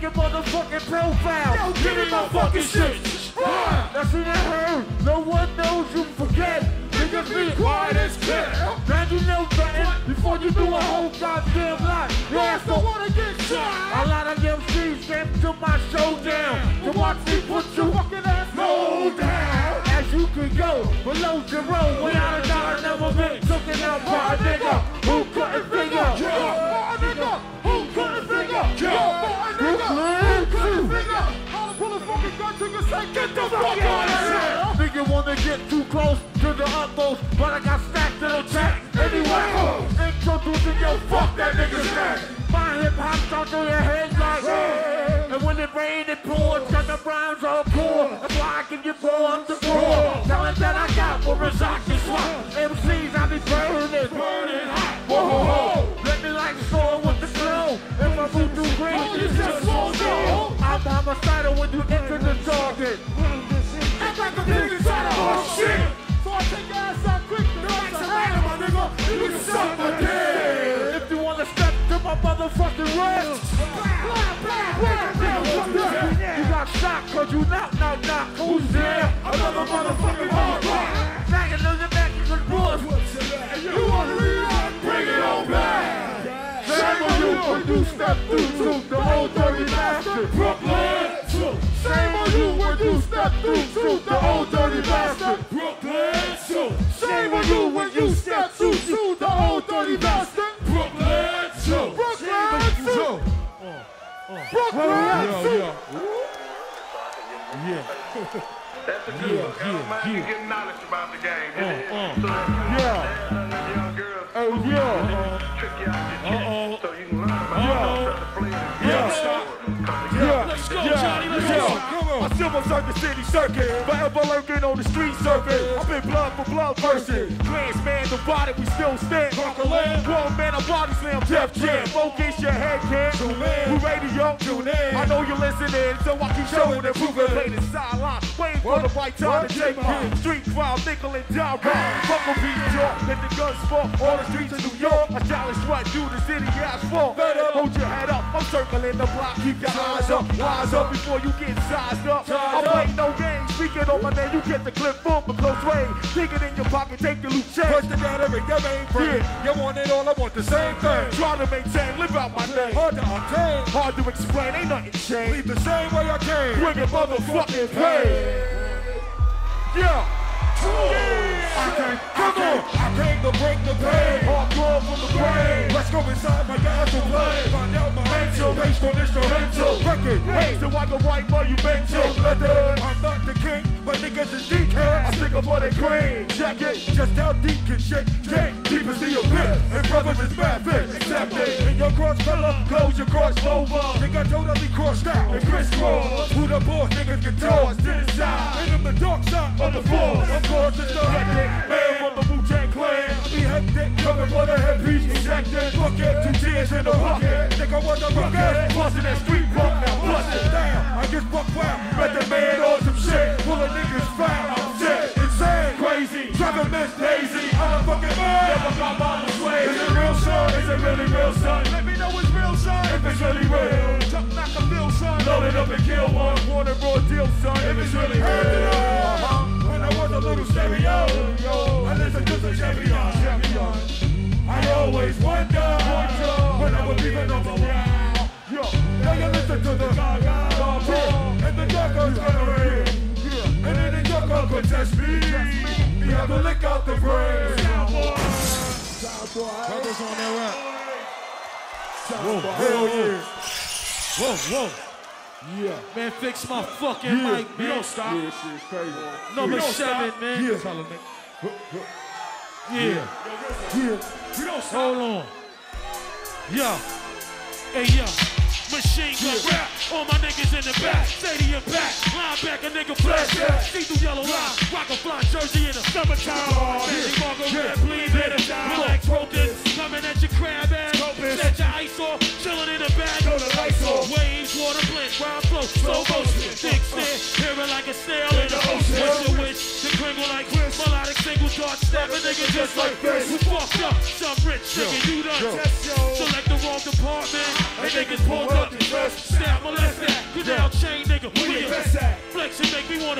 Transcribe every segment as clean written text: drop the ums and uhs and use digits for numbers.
your motherfucking profile. Yo, give me my fucking shit. That's in the herd. No one knows you forget. Niggas be quiet as shit. Now you know nothing before you do a whole goddamn lot. Your ass don't wanna get shot. A lot of MCs came to my showdown to watch me put your fucking ass low down. As you could go below zero without a dollar, never been taken out by a nigga who couldn't figure. By a nigga who couldn't figure. By a nigga who couldn't figure. How to pull a fucking gun to your say, get the fuck out of here. Nigga wanna get too close to the utmost, but I got stacked in the track anyway. Introducing yo, fuck that nigga's neck. My hip hop stuck through your head like and when it rains it pours, cause the Browns are poor. That's why I give you more on the floor. Telling that I got for a sock and swap. MCs I be burning hot. Whoa, whoa, whoa. Let me like soar with the flow. If I move through green, it's just slow down. I'm homicidal when you enter the target. Act like a nigga trying to hold shit. So I take your ass out quick. Relax a man, my nigga. You can suck my dick. If you wanna step to my motherfucking rest. You got shot cause you knock. Who's there? Another motherfucking hard rock. Back and look back in the bush. You wanna reload? Bring it on back. Shame on you when you step through the old dirty bastard. Brooklyn. Shame on you when you step through the old dirty bastard. Brooklyn. Shame on you when you step through the old dirty bastard. Brooklyn. Yeah. That's a good one. You get knowledge about the game. Young girls. Oh, yeah. Trick you out your shit so you can learn about the play. Let's go, Johnny. Let's go. I Silver Circuit City Circuit, forever lurking on the street surface. I've been blood for blood versus Clans man divided, we still stand. Conquer land, one man, a body slam, Def Jam. Focus your head, kid. We radio, tune in. I know you're listening, so I keep showing and proving. Play the sideline, waiting for the right time to take it. Street crowd, nickel and dime. Fuck a beat talk, let the guns fall on the streets of New York. I challenge what you, the city asphalt. Hold your head up, I'm circling the block, keep your eyes up. Wise up before you get sized up. I play no games, speaking on my name, you get the clip full for close range. Stick it in your pocket, take the loot check. Push together and your main friend. You want it all, I want the same thing. Try to maintain, live out my name. Hard to obtain, hard to explain, ain't nothing changed. Leave the same way I came, bring it motherfucking pain. Yeah. I came to break the pain. Hardcore from the brain. Let's go inside my guys to play. Find out my mental based on instrumental. Record, hey, so I can write monumental. I'm not the king, but niggas is DK. I stick up for the cream. Check it, just how deep can shit. Deep as the abyss. And brothers is bad fit. Accept it. In your cross color, close your cross over. Nigga totally crossed out and crisscross. Who the boss, niggas get tossed to the side. And in the dark side of the force. Of course, it's the hectic man from the Wu-Tang Clan. I be hectic, coming for the headpiece. Ejected, bucket, 2 tears in the bucket. Think I was a rocket, bustin' that street punk, now bust it down. I get buck wild, bet the man on some shit. Full of niggas foul, I'm dead, insane, crazy. Trevor Miss Daisy, I'm a fucking man. Never got my way. Is it real, son? Is it really real, son? Let me know it's real, son. If it's really real, jump knock a bill, son. Load it up and kill one. Want a raw deal, son. If it's really real. When I was a little stereo, I listened to the champion. I always wonder when I was leaving on the ground. Now you listen to the and the darkers gonna ring. And then the darker could test me. You have to lick out the brain. Brothers on their rap. Whoa. Yeah. Man, fix my fucking mic, man. Don't stop. Yeah, shit's crazy. Number 7, man. Yeah. We don't stop. Hold on. Yeah. Hey, yeah. Machine gun rap. All my niggas in the back. Stadium back. Linebacker nigga flashback. See through yellow line. Rock a fly jersey in the summertime. Magic Margo red bleed in the relax focus. Coming at your crab ass. Set your ice off. Chillin' in the bag. Waves, water blend, rhyme flow, slow motion. Thick stare, hearing like a snail in the ocean. What's your wish? To kringle like Chris. Melodic single dart, stab a nigga just like this. Who fucked up? Some rich nigga, you done. Select the wrong department. And niggas pulled up the dress. Stab molest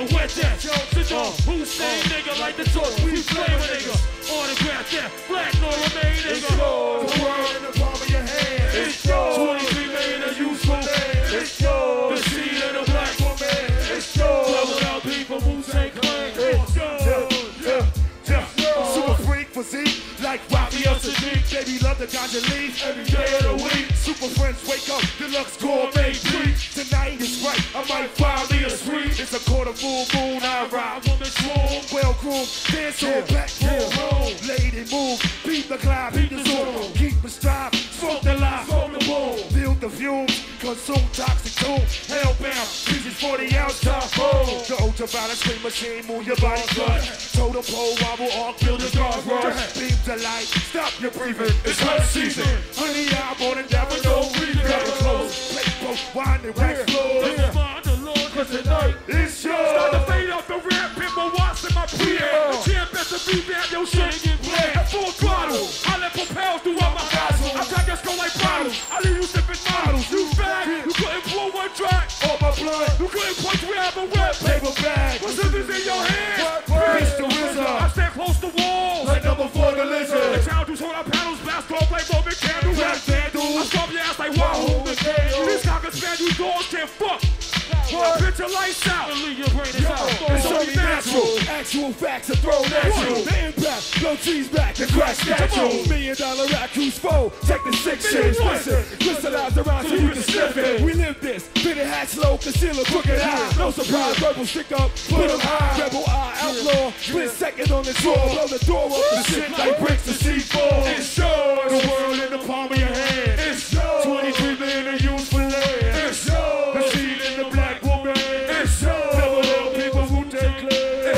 wanna wet that. Saddam Hussein, nigga, like the torch, we flame a nigga. Autograph that, black nor remain, nigga. The world in the palm of your hand. It's yours. 23 million of useful names. It's yours. The seed of the black woman. It's yours. Leveled out people, Wu-Tang Clan. It's yours. Super freak physique, like Robbie or Sadiq. Baby love the ganja leaf every day of the week. Super friends wake up, deluxe gourmet treat. Tonight is right, I might find me a suite. It's a quarter full moon, I ride woman swoon. Well groomed, dance on back room. Lady move, beat the cloud, beat the zone. Keep the strive, smoke the lie, smoke the boom. Build the fumes, consume toxic tune. Hellbound, pieces 40 ounce top fold. The ultraviolet screen machine, move your body cut. Total pole, wobble, arc, build a guard run. Beam to light, stop your breathing, it's hot season. Honey, I'm on it down with no reason. Cover close, plate post, wind and wax floors. Mind the Lord, cause tonight It's yours. start to fade off the ramp, pin my watts in my pre-air. The champ best to revamp your shit. At full throttle, I let propels throughout my nozzle. I track us go like bottles, I leave you sipping models. You fag, you couldn't blow one track. All my blood, You couldn't punch me out of a whip. paper bag. What's this in your hand? Reach the I wizard, stand close to walls. like number 4 the The lizard. town dudes hold our panels, blast off like Roman candles. Black I vandals, stop your ass like Wahoo McDaniel. These cocker spaniel dogs can't fuck. Picture lights out. Leave your brain is out. it's only natural. Actual facts are thrown at you. The impact, blow trees back and crash statues. $1 million accused foe, take the 6 inch. Listen, crystallize around so you can sniff it. We live this, fit it hatch low, conceal a crooked eye. No surprise, verbal stick up, put them high. Rebel eye, outlaw, split second on the draw. Blow the door up, the shit like bricks to C4. It's yours. The world in the palm of your hand. It's yours. 23 million of useful land. It's yours. The seed in the black woman. It's yours. Double L people who take clear.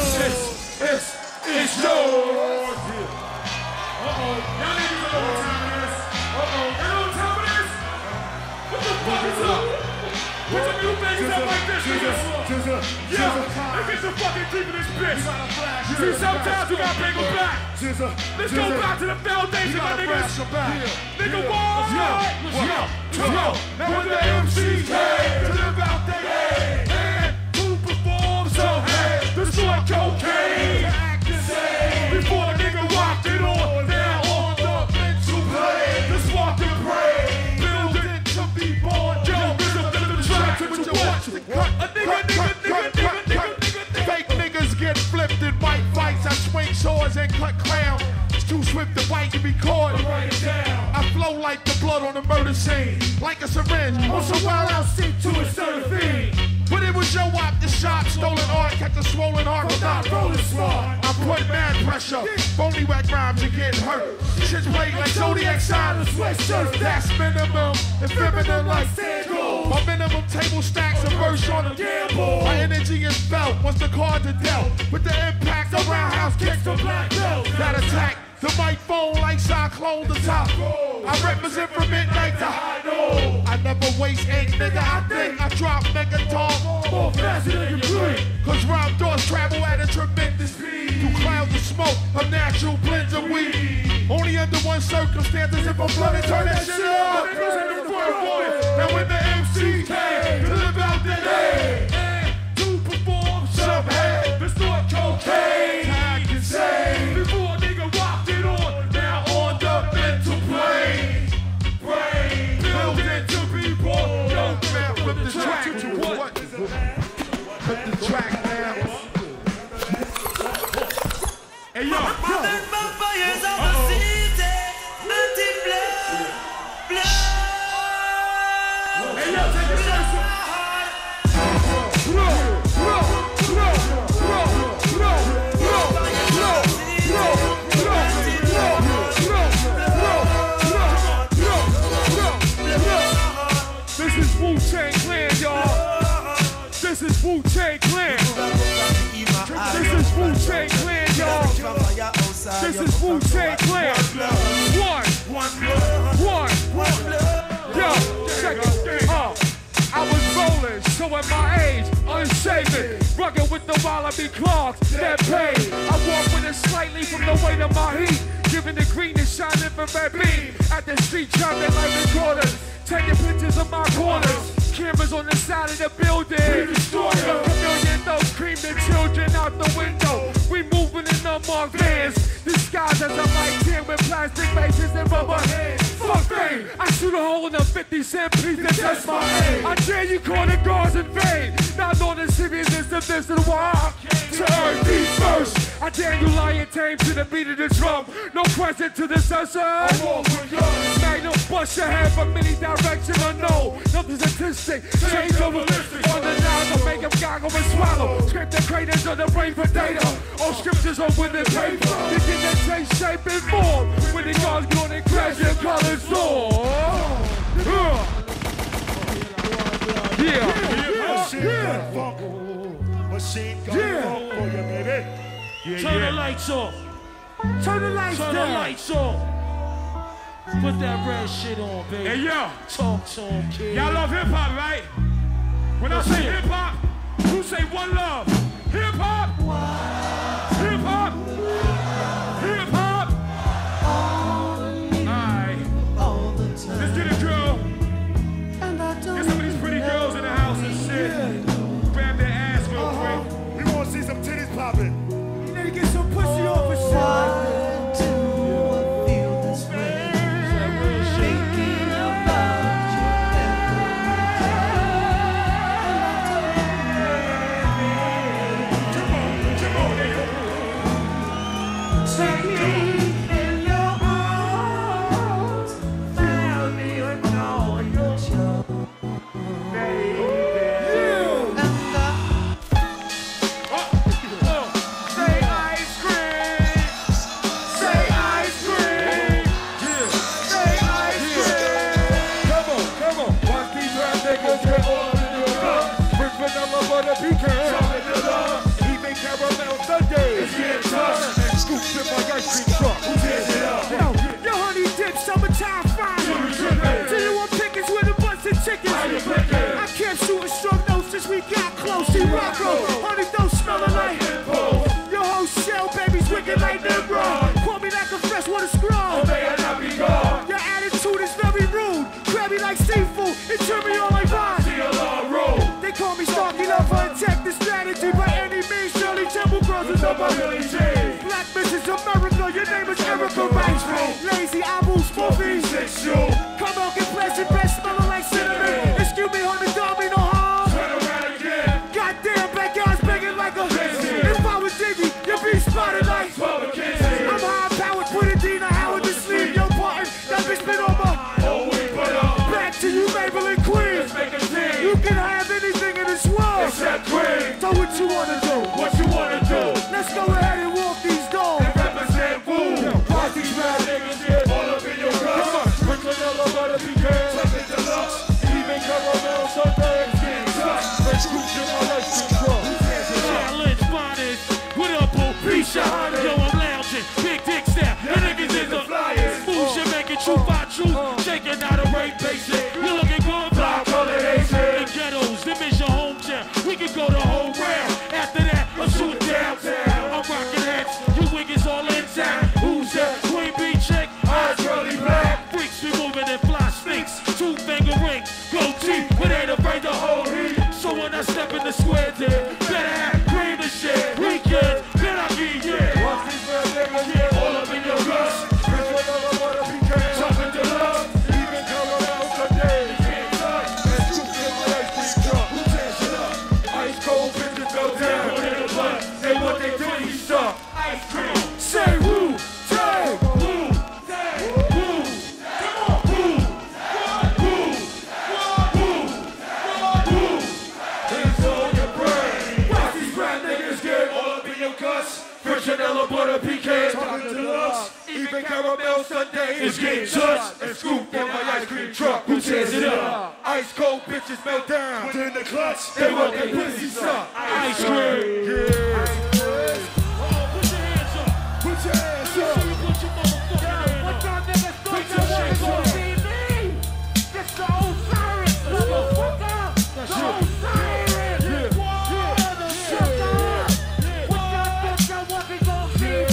It's yours. Uh-oh. Y'all niggas know what time it is. Uh-oh. You know what time it is? What the fuck is up? Put some new things up like this, niggas. Yeah. Let's get some fucking deep in this bitch. See, sometimes you gotta bring them back. Let's go back to the foundation, my niggas. Nigga, what? Now when the MCs came to live out their day, and who performed so hey, destroy cocaine. Before the nigga rocked it on, now on the mental plane. Just walk and pray, build it to be born. Yo, rhythm to the track, with your watch. A nigga. Fake niggas get flipped in white fights. I swing swords and cut crown. It's too swift to bite to be caught. Write it down. I flow like the blood on a murder scene, like a syringe. On some wild out seat to a certain fiend. But it was your op, the shop, stolen art, kept a swollen heart without rolling smart. I put mad pressure, phony whack rhymes and getting hurt. Shit's played like Zodiac sign and sweatshirts. That's minimum, and feminine like sandals. My minimum table stacks a verse on a gamble. My energy is felt once the cards are dealt. With the impact, the roundhouse kicks the black belt. That attack, the microphone like Cyclone the top. I represent from midnight to high noon. I never waste ink, nigga. I think I drop megaton more faster than you blink. Cause rhyme doors travel at a tremendous speed. Through clouds of smoke, of natural blends of weed. Only under one circumstance if I'm flooded, turn that shit up. Now when the MC came to live out the day and to perform some head, distort cocaine, I can say. Before a nigga rocked it on, now on the mental plane. Brain, build it to be born. Yo, man, flip the track. What? Flip the track now. Hey, yo. Hey, yo, take a shot. This is Wu-Tang Clan, y'all. This is Wu-Tang Clan. This is Wu-Tang Clan, y'all. This is Wu-Tang Clan. One. Yo, check it. I was rolling, so at my age, unshaven, rugged with the Wallaby clogs that pay. I walk with it slightly from the weight of my heat, giving the green and shining from red beam. At the street, trapping like recorders, taking pictures of my corners. Cameras on the side of the building. The chameleon, those aim the children out the window. We moving in unmarked vans. Disguised as a light tan with plastic bases and rubber hands. Fuck fame. I shoot a hole in a 50-cent piece and test my aim. I dare you call the guards in vain. Not on the seriousness of this and why to earn these first. I dare you lie and tame to the beat of the drum. No present to the sunset. I walk with guns. Magnum bust your head from any direction unknown. Nothing's artistic. Change over on the nine to make them goggle and swallow. Scrape the craters of the brain for data. All scriptures on winning paper. You get that change shape and form. When the guards go and crash your colors storm. Yeah. Machine gun funk for you, baby. Turn the lights off. Turn the lights down. Turn the lights off. Put that red shit on, baby. Hey, yo. Talk to him, kid. Y'all love hip-hop, right? When I say hip-hop, who say one love? Hip-hop? Hip-hop? Hip-hop? Alright. Let's get it, girl. Get some of these pretty girls in the house and shit. Grab their ass real quick. We want to see some titties popping. You need to get some pussy off a shot. I kept shooting strong notes since we got close. See Rocco, honey don't smell like your whole shell, baby's wicked like Nimrod. Call me like a freshwater scroll. Your attitude is very rude, crabby like seafood, and turn me on like wine. They call me Starkey Lover and check the strategy by any means. Shirley Temple Girls is up on Black Mrs. America, your name is Erica Banks. Lazy, I move smoothie. Come on, get blessed, best smelling like cinnamon. Excuse me, honey, don't mean no harm. Turn around again. Goddamn, back guys begging like a if I was Diggy, you'd be spotted like I'm high powered, put it Dina Howard to sleep. Yo, Martin, that bitch been on my back to you, Maybelline Queen. You can have anything in this world Except Queen. So what you wanna do? What you wanna do? Let's go ahead and walk these dogs. Represent Woo. Watch these rap niggas get all up in your guts. Come on. Vanilla butter pecan. Something deluxe. Even caramel sundaes. Fresh scoops in my life. Challenge bonnets. What up, boo? Yo, I'm lounging. Big dick step. The niggas in the Flyers. moves. You're making truth by truth. Shaking out a rape basic. You're looking good. Black colored Asian. The ghettos. Them is your hometown. We can go the whole round. After that, I'm shooting downtown. I'm rocking heads. You wiggins all in town. Who's that? Queen Bee chick. Eyes really black. Freaks be moving and fly snakes. Two finger ring. Goatee. But ain't afraid to hold heat. So when I step in the square, there, better have cream and shit. Weekend. Then I be, yeah. Watch these rap niggas get all up in your guts. Vanilla butter pecan. Something deluxe. Even caramel sundaes. And scoops in my ice cream truck. Who tears it up? Ice cold bitches go down. They want their titties sucked. Ice cream. Say woo, say Woo. Woo. Come on. Woo. Woo. Woo. Woo. Hands on your brain. Watch these rap niggas get all up in your guts. Fresh vanilla butter pecan. Talking deluxe. Even caramel sundaes. It's getting touched and scooped in my ice cream truck. Who tears it up? Ice cold bitches melt down. Within the clutch. They want their pussy sucked. Ice cream. Yeah. Put your hands up. Put your hands Put up. your motherfucking hands up. Put your shit up. This the Osiris, motherfucker. The Osiris. The sugar. What y'all think y'all walking on TV?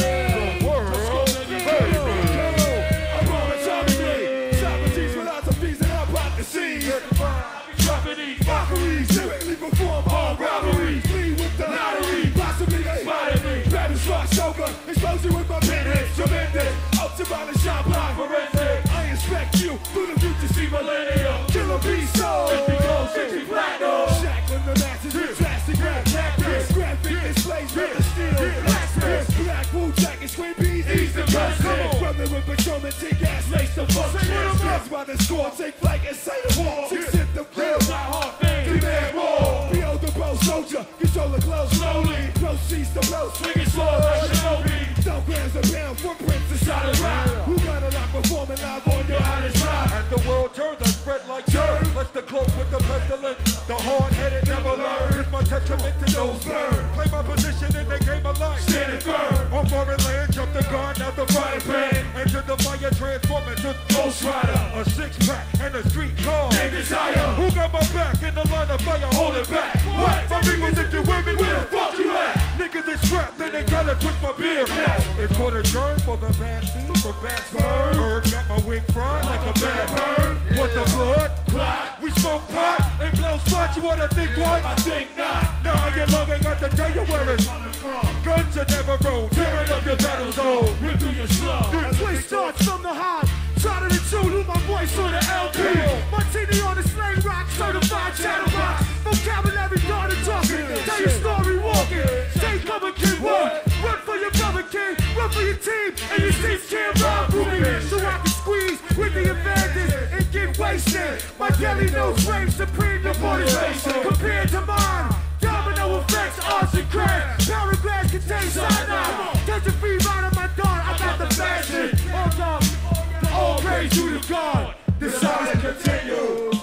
I'm on the top of me. Socrates without some fees and I'm about to see. Dropping these. Mockeries, typically perform all robberies. Lead with the lottery. tremendous. Up to by the shop block forensic. I inspect you through the future, see millennium. Killer beast soul. 50 gold, 60 platinum. Shackling the masses with plastic rap tactics. Graphic displays with the steel. Blacksmith. Black wool jacket, screen bees, ease the president. Brother with patrolman, take gas, lace the fuck. That's by the score, take flight and say the war. Six hit the field, my heart fame. 3-man war. Be the bow soldier, control the clothes slowly. Proceeds to blow, swinging slow like Shinobi. 12 grams a pound, footprints inside a ride. Who got a lot performing live on your honest ride? As the world turns, I spread like dirt. Let's the cloak with the pestilence. The hard-headed never learn. It's my testament to those burn. Play my position in the game of life. Standing firm. On foreign land, jump the gun out the frying pan. Enter the fire, transform into Ghost Rider. a six-pack and a street car. Name desire. Who got my back in the line of fire? Hold it back. What? My people, if you with me, Where the fuck you at? niggas is strapped, then they gotta twist my beard. It's for the germ, for the bad seed, for bad sperm. Bird got my wing fried like a bad bird. What the blood? Clot. We smoke pot and blow spots. You wanna think what? I think not. Now I get long, ain't got to tell you where it's guns are never roll. Tearing up your battle zone. Rip through your slum. Twist starts from the high. Try to tune with my voice on the LP. Martini on the slang rock, certified chatterbox. Vocabulary guarded talking. Tell your story walking. Stay cover, kid, walk. Run for your brother, kid. Run for your team. And your teams can't rob me. So I can squeeze with the advantage and get wasted. My daily notes reign supreme, the motivation. Compared to mine. Domino effects, arts and crabs. Paraglass contains cyanide. Does the free ride on my dawn? I got the fashion. All praise to the God. The saga continues.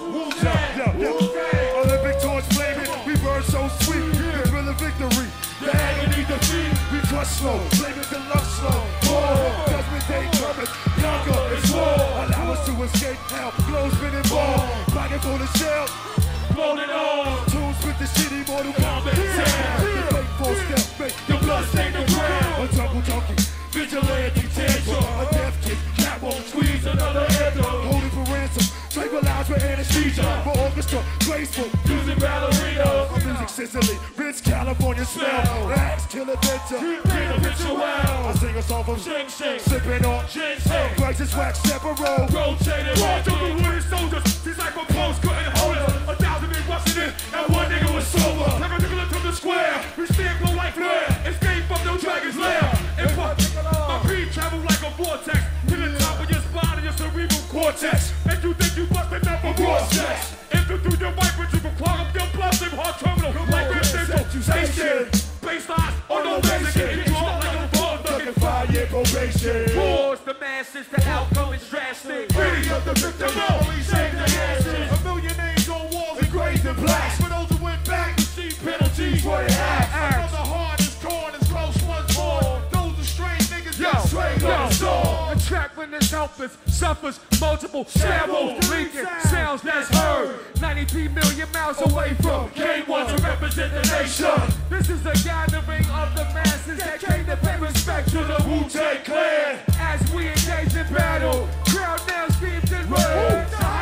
Olympic torch flaming, we burn so sweet. The thrill of victory, The agony, defeat. we crush slow, flaming the love slow. War, judgment day coming, younger is war. Allow us to escape hell, glow spinning ball. Fighting for the shell, Floating on. tunes with the shitty Mortal Kombat. The fake false step, make The blood stain the ground. a jungle junkie. Vigilante tantrum. A death kick, catwalk, Squeeze another anthem. holding for ransom. Tranquilized with anesthesia, for orchestra, graceful. Using ballerina. My music sizzling, rich California smell. Axe killer venture. Paint a picture I well. sing a song from Shing, shing. sipping on Ginseng. crisis wax separate. Rotating. March over wounded soldiers. These like posts couldn't hold us. 1,000 been rushing in, and one nigga was sober. Perpendicular to the square. We stand glow like flare. Escape from no dragon's lair. And my beat travel like a vortex. To the top of your spine and your cerebral cortex. And you think you busted up a raw sex. Enter through your white bridge, you can clog up your bloodstream heart terminal. Like your central station. Baselines on ovation. Hit you off like a ball ducking 5-year probation. Wars the masses, the outcome is drastic. Greedy of the victim, always save the asses. A million names on walls engraved in black. For those who went back, receive penalties for their acts. Another heart is torn, is close once more. Those are straight niggas get straight Yo, on the sword. a track when it's helpless, suffers multiple shambles, leaking sounds that's heard. 93 million miles away from K1 to represent the nation. This is a gathering of the masses that came to pay respect to the Wu-Tang Clan. As we engage in battle, crowd now screams in red.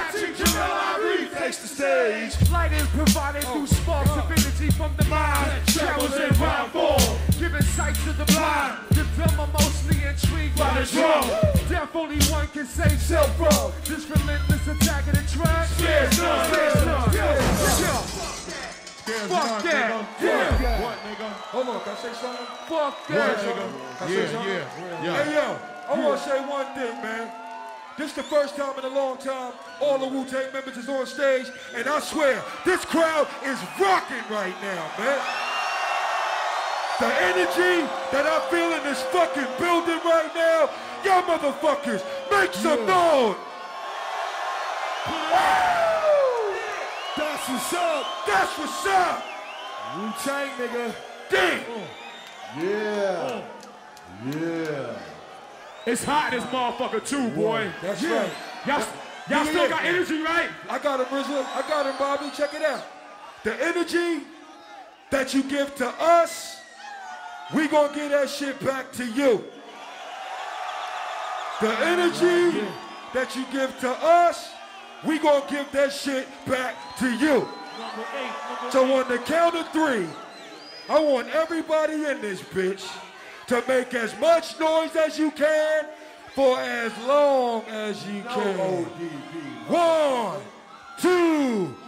Takes the stage. Light is provided through sparks of energy from the mind. Travels in rhyme form, giving sight to the blind. The dumb are mostly intrigued by the drum. Death only one can save self from this relentless attack of the track. Scares none. Fuck that. Yeah. What, nigga? Hold on, can I say something? Fuck Can I that. say something? Can I say something? Hey, yo, I want to say one thing, man. This the first time in a long time all the Wu-Tang members is on stage, and I swear, this crowd is rocking right now, man. The energy that I feel in this fucking building right now, y'all motherfuckers, make some noise. Woo! That's what's up. That's what's up. Wu-Tang, nigga. Damn. Yeah. Yeah. It's hot in this motherfucker too, boy. That's right. Y'all still got energy, right? I got him, Rizzo. I got him, Bobby. Check it out. The energy that you give to us, we gonna give that shit back to you. The energy that you give to us, we gonna give that shit back to you. So on the count of 3, I want everybody in this bitch to make as much noise as you can for as long as you can. 1, 2,